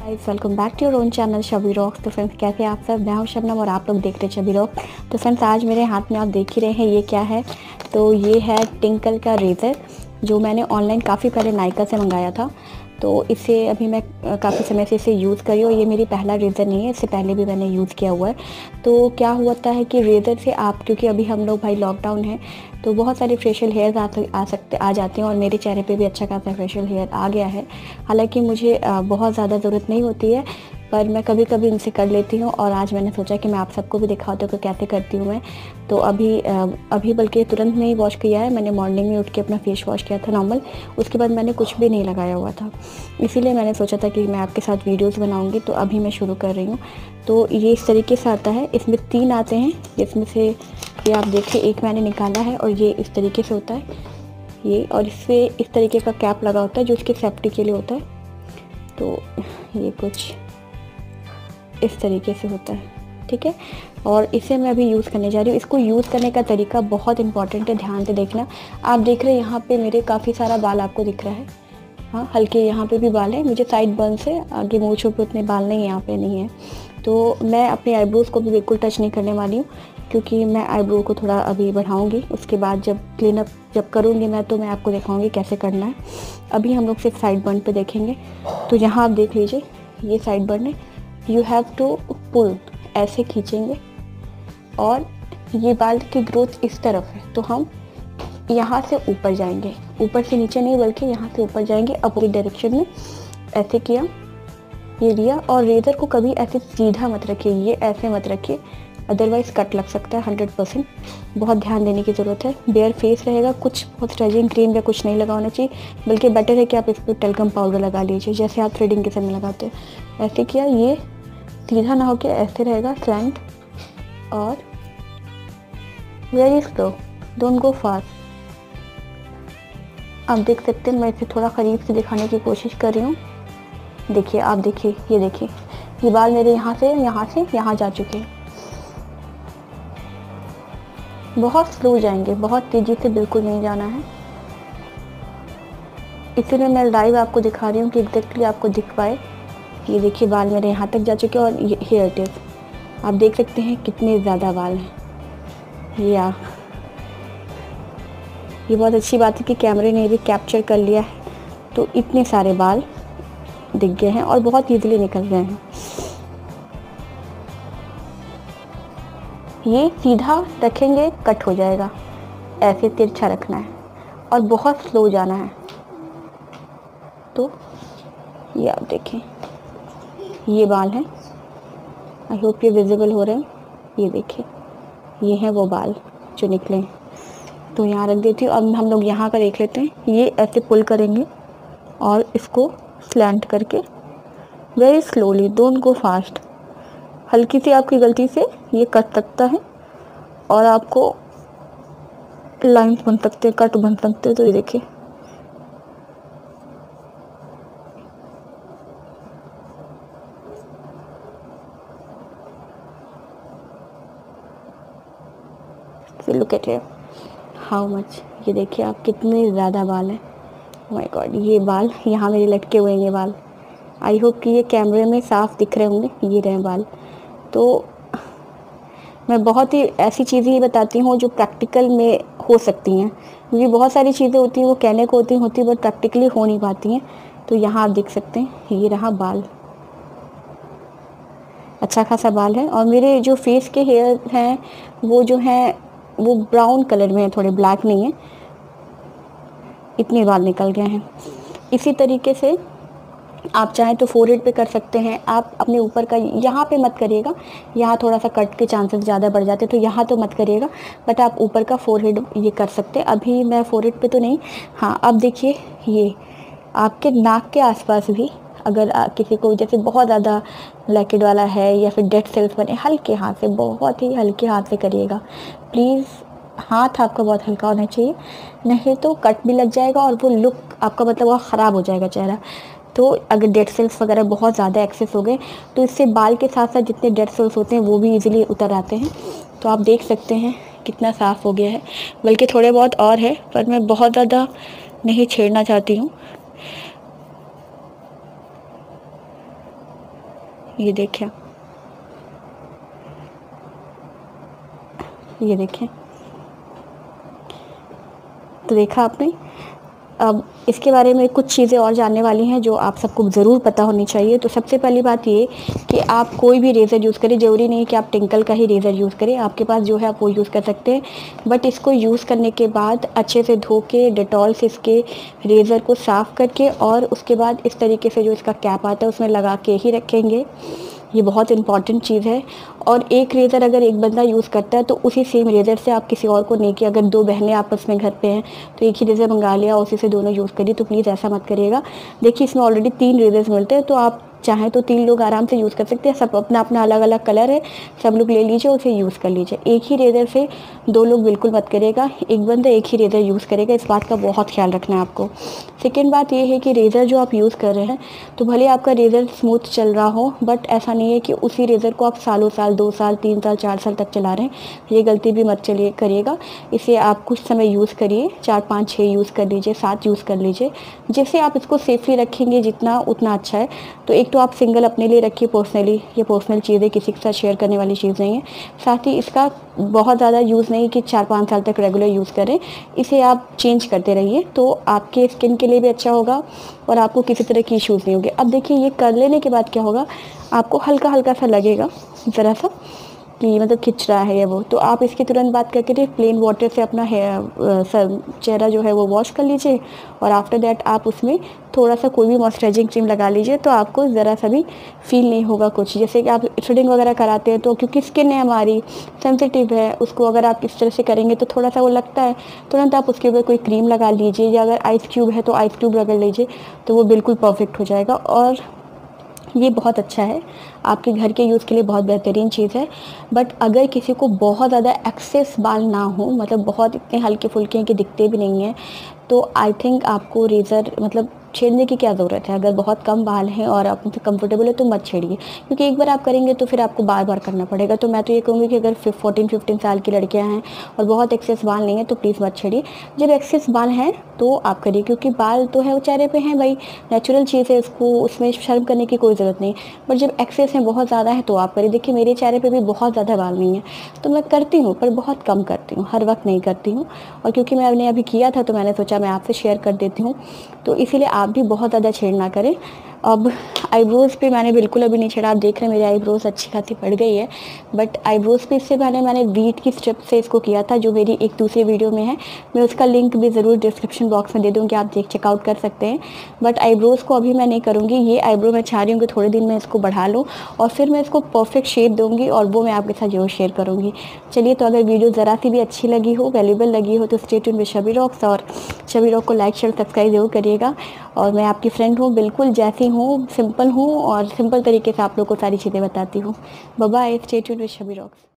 Guys welcome back to your own channel Shabi rocks. तो friends कैसे आप सब, मैं हूं शबनम और आप लोग देख रहे हैं शबी रॉक्स। तो फ्रेंड्स आज मेरे हाथ में आप देख ही रहे हैं ये क्या है। तो ये है टिंकल का रेज़र जो मैंने ऑनलाइन काफ़ी पहले नायका से मंगाया था। तो इसे अभी मैं काफ़ी समय से इसे यूज़ कर रही हूँ। ये मेरी पहला रेज़र नहीं है, इससे पहले भी मैंने यूज़ किया हुआ है। तो क्या होता है कि रेज़र से आप, क्योंकि अभी हम लोग भाई लॉकडाउन है तो बहुत सारे फेशियल हेयर्स आ जाते हैं और मेरे चेहरे पे भी अच्छा खासा फेशियल हेयर आ गया है। हालांकि मुझे बहुत ज़्यादा ज़रूरत नहीं होती है, पर मैं कभी कभी इनसे कर लेती हूँ। और आज मैंने सोचा कि मैं आप सबको भी दिखाती हूँ कि कैसे करती हूँ मैं। तो अभी बल्कि तुरंत नहीं वॉश किया है मैंने, मॉर्निंग में उठ के अपना फेस वॉश किया था नॉर्मल। उसके बाद मैंने कुछ भी नहीं लगाया हुआ था, इसीलिए मैंने सोचा था कि मैं आपके साथ वीडियोज़ बनाऊँगी। तो अभी मैं शुरू कर रही हूँ। तो ये इस तरीके से आता है, इसमें 3 आते हैं, जिसमें से ये आप देखिए एक मैंने निकाला है और ये इस तरीके से होता है ये, और इससे इस तरीके का कैप लगा होता है जो इसके सेफ्टी के लिए होता है। तो ये कुछ इस तरीके से होता है, ठीक है। और इसे मैं अभी यूज़ करने जा रही हूँ। इसको यूज़ करने का तरीका बहुत इंपॉर्टेंट है, ध्यान से देखना। आप देख रहे हैं यहाँ पे मेरे काफ़ी सारा बाल आपको दिख रहा है, हाँ हल्के यहाँ पे भी बाल है। मुझे साइड बर्न से आगे मूंछों पे उतने बाल नहीं, यहाँ पे नहीं है। तो मैं अपने आईब्रोज़ को भी बिल्कुल टच नहीं करने वाली हूँ, क्योंकि मैं आईब्रो को थोड़ा अभी बढ़ाऊँगी। उसके बाद जब क्लीनअप जब करूँगी मैं, तो मैं आपको दिखाऊँगी कैसे करना है। अभी हम लोग सिर्फ साइड बर्न पे देखेंगे। तो यहाँ आप देख लीजिए, ये साइड बर्न है। यू हैव टू पुल, ऐसे खींचेंगे और ये बाल की ग्रोथ इस तरफ है, तो हम यहाँ से ऊपर जाएंगे, ऊपर से नीचे नहीं बल्कि यहाँ से ऊपर जाएंगे अपोजिट डायरेक्शन में। ऐसे किया, ये लिया। और रेज़र को कभी ऐसे सीधा मत रखिए, ये ऐसे मत रखिए, अदरवाइज़ कट लग सकता है 100%। बहुत ध्यान देने की ज़रूरत है। बेयर फेस रहेगा, कुछ मॉइस्चराइजिंग क्रीम या कुछ नहीं लगा होना चाहिए, बल्कि बेटर है कि आप इस पर टेल्कम पाउडर लगा लीजिए जैसे आप थ्रेडिंग के समय लगाते हैं। ऐसे किया, ये सीधा ना होकर ऐसे रहेगा स्लैंट, और very slow, don't go fast. आप देख सकते हैं, मैं इसे थोड़ा करीब से दिखाने की कोशिश कर रही हूँ। देखिए, आप देखिए, ये देखिए, ये बाल मेरे यहाँ से यहाँ जा चुके हैं। बहुत स्लो जाएंगे, बहुत तेज़ी से बिल्कुल नहीं जाना है। इसीलिए मैं लाइव आपको दिखा रही हूँ कि एग्जैक्टली आपको दिख पाए। ये देखिए, बाल मेरे यहाँ तक जा चुके हैं और ये हेयर टिप आप देख सकते हैं कितने ज़्यादा बाल हैं। ये बहुत अच्छी बात है कि कैमरे ने भी कैप्चर कर लिया है। तो इतने सारे बाल दिख गए हैं और बहुत ईजिली निकल गए हैं। ये सीधा रखेंगे कट हो जाएगा, ऐसे तिरछा रखना है और बहुत स्लो जाना है। तो ये आप देखें, ये बाल हैं, आई होप ये विजिबल हो रहे हैं। ये देखिए, ये हैं वो बाल जो निकले हैं। तो यहाँ रख देती हूँ। अब हम लोग यहाँ का देख लेते हैं। ये ऐसे पुल करेंगे और इसको स्लैंट करके very slowly, don't go fast. हल्की सी आपकी गलती से ये कट सकता है और आपको लाइंस बन सकते हैं, कट बन सकते हैं। तो ये देखिए, लुक एट हाउ मच। ये देखिए आप, कितने ज़्यादा बाल हैं। माय गॉड, ये बाल यहाँ मेरे लटके हुए हैं, ये बाल। आई होप कि ये कैमरे में साफ दिख रहे होंगे। ये रहे बाल। तो मैं बहुत ही ऐसी चीज़ें ही बताती हूँ जो प्रैक्टिकल में हो सकती हैं, क्योंकि बहुत सारी चीज़ें होती हैं वो कहने को होती बट प्रैक्टिकली हो नहीं पाती हैं। तो यहाँ आप देख सकते हैं, ये रहा बाल, अच्छा खासा बाल है। और मेरे जो फेस के हेयर हैं वो जो हैं वो ब्राउन कलर में है, थोड़े ब्लैक नहीं है। इतने बाल निकल गए हैं। इसी तरीके से आप चाहें तो फोरहेड पे कर सकते हैं। आप अपने ऊपर का यहाँ पे मत करिएगा, यहाँ थोड़ा सा कट के चांसेस ज़्यादा बढ़ जाते हैं, तो यहाँ तो मत करिएगा। बट आप ऊपर का फोरहेड ये कर सकते हैं। अभी मैं फोरहेड पे तो नहीं। हाँ, अब देखिए, ये आपके नाक के आसपास भी अगर किसी को जैसे बहुत ज़्यादा ब्लैकेट वाला है या फिर डेड सेल्स बने, हल्के हाथ से, बहुत ही हल्के हाथ से करिएगा प्लीज़। हाथ आपका बहुत हल्का होना चाहिए, नहीं तो कट भी लग जाएगा और वो लुक आपका मतलब वो ख़राब हो जाएगा चेहरा। तो अगर डेड सेल्स वगैरह बहुत ज़्यादा एक्सेस हो गए तो इससे बाल के साथ साथ जितने डेड सेल्स होते हैं वो भी इजीली उतर आते हैं। तो आप देख सकते हैं कितना साफ़ हो गया है, बल्कि थोड़े बहुत और है, पर मैं बहुत ज़्यादा नहीं छेड़ना चाहती हूँ। ये देखें, ये देखें, तो देखा आपने। अब इसके बारे में कुछ चीज़ें और जानने वाली हैं जो आप सबको ज़रूर पता होनी चाहिए। तो सबसे पहली बात ये कि आप कोई भी रेज़र यूज़ करें, ज़रूरी नहीं कि आप टिंकल का ही रेज़र यूज़ करें, आपके पास जो है आप वो यूज़ कर सकते हैं। बट इसको यूज़ करने के बाद अच्छे से धो के डेटॉल से इसके रेज़र को साफ़ करके और उसके बाद इस तरीके से जो इसका कैप आता है उसमें लगा के ही रखेंगे। ये बहुत इंपॉर्टेंट चीज़ है। और एक रेज़र अगर एक बंदा यूज़ करता है तो उसी सेम रेज़र से आप किसी और को नहीं, कि अगर 2 बहनें आपस में घर पे हैं तो एक ही रेज़र मंगा लिया, उसी से दोनों यूज़ करिए, तो प्लीज़ ऐसा मत करिएगा। देखिए इसमें ऑलरेडी 3 रेज़र्स मिलते हैं, तो आप चाहें तो 3 लोग आराम से यूज़ कर सकते हैं। सब अपना-अपना अलग-अलग कलर है, सब लोग ले लीजिए, उसे यूज़ कर लीजिए। एक ही रेज़र से 2 लोग बिल्कुल मत करिएगा, एक बंदा एक ही रेज़र यूज़ करेगा, इस बात का बहुत ख्याल रखना है आपको। सेकंड बात ये है कि रेज़र जो आप यूज़ कर रहे हैं, तो भले आपका रेज़र स्मूथ चल रहा हो, बट ऐसा नहीं है कि उसी रेज़र को आप सालों-साल, 2 साल, 3 साल, 4 साल तक चला रहे हैं। ये गलती भी मत करिएगा। इसे आप कुछ समय यूज़ करिए, 4, 5, 6 यूज़ कर लीजिए, 7 यूज़ कर लीजिए। जिससे आप इसको सेफ़ली रखेंगे जितना, उतना अच्छा है। तो एक तो आप सिंगल अपने लिए रखिए पर्सनली, ये पर्सनल चीज़ है, किसी के साथ शेयर करने वाली चीज़ नहीं है। साथ ही इसका बहुत ज़्यादा यूज़ नहीं कि 4-5 साल तक रेगुलर यूज़ करें, इसे आप चेंज करते रहिए, तो आपके स्किन के लिए भी अच्छा होगा और आपको किसी तरह की इश्यूज़ नहीं होंगे। अब देखिए ये कर लेने के बाद क्या होगा, आपको हल्का-हल्का सा लगेगा ज़रा सा कि मतलब खिंच रहा है या वो, तो आप इसकी तुरंत बात करके प्लेन वाटर से अपना चेहरा जो है वो वॉश कर लीजिए और आफ्टर दैट आप उसमें थोड़ा सा कोई भी मॉइस्चराइजिंग क्रीम लगा लीजिए, तो आपको ज़रा सा भी फील नहीं होगा कुछ। जैसे कि आप थ्रेडिंग वगैरह कराते हैं तो क्योंकि स्किन है हमारी सेंसिटिव है, उसको अगर आप इस तरह से करेंगे तो थोड़ा सा वो लगता है, तुरंत आप उसके ऊपर कोई क्रीम लगा लीजिए, या अगर आइस क्यूब है तो आइस क्यूब रगड़ लीजिए, तो वो बिल्कुल परफेक्ट हो जाएगा। और ये बहुत अच्छा है, आपके घर के यूज़ के लिए बहुत बेहतरीन चीज़ है। बट अगर किसी को बहुत ज़्यादा एक्सेस बाल ना हो, मतलब बहुत इतने हल्के-फुल्के हैं कि दिखते भी नहीं हैं, तो आई थिंक आपको रेज़र मतलब छेड़ने की क्या ज़रूरत है। अगर बहुत कम बाल हैं और आप उनसे कंफर्टेबल है तो मत छेड़िए, क्योंकि एक बार आप करेंगे तो फिर आपको बार-बार करना पड़ेगा। तो मैं तो ये कहूँगी कि अगर 14-15 साल की लड़कियाँ हैं और बहुत एक्सेस बाल नहीं है तो प्लीज़ मत छेड़िए। जब एक्सेस बाल हैं तो आप करिए, क्योंकि बाल तो है वो चेहरे पे हैं भाई, नेचुरल चीज़ है, इसको उसमें शर्म करने की कोई ज़रूरत नहीं। बट जब एक्सेस है, बहुत ज़्यादा है, तो आप करिए। देखिए मेरे चेहरे पे भी बहुत ज़्यादा बाल नहीं है, तो मैं करती हूँ पर बहुत कम करती हूँ, हर वक्त नहीं करती हूँ। और क्योंकि मैंने अभी किया था तो मैंने सोचा मैं आपसे शेयर कर देती हूँ, तो इसीलिए आप भी बहुत ज़्यादा छेड़ना करें। अब आईब्रोज़ पे मैंने बिल्कुल अभी नहीं छेड़ा, आप देख रहे हैं मेरी आईब्रोज़ अच्छी खासी बढ़ गई है। बट आईब्रोज़ पे इससे पहले मैंने बीट की स्ट्रिप से इसको किया था, जो मेरी एक दूसरी वीडियो में है, मैं उसका लिंक भी ज़रूर डिस्क्रिप्शन बॉक्स में दे दूँगी, आप चेकआउट कर सकते हैं। बट आईब्रोज़ को अभी मैं नहीं करूँगी, ये आईब्रो मैं चाह रही हूँ कि थोड़े दिन में इसको बढ़ा लूँ और फिर मैं इसको परफेक्ट शेप दूँगी और वो मैं आपके साथ ज़रूर शेयर करूँगी। चलिए, तो अगर वीडियो ज़रा सी भी अच्छी लगी हो, वैल्यूएबल लगी हो, तो stay tuned with Shabi rocks, और शबी रॉक को लाइक, शेयर, सब्सक्राइब ज़रूर करिएगा। और मैं आपकी फ्रेंड हूँ, बिल्कुल जैसी हूँ, सिंपल हूँ और सिंपल तरीके से आप लोग को सारी चीज़ें बताती हूँ। Bye bye, stay tuned with Shabi rocks.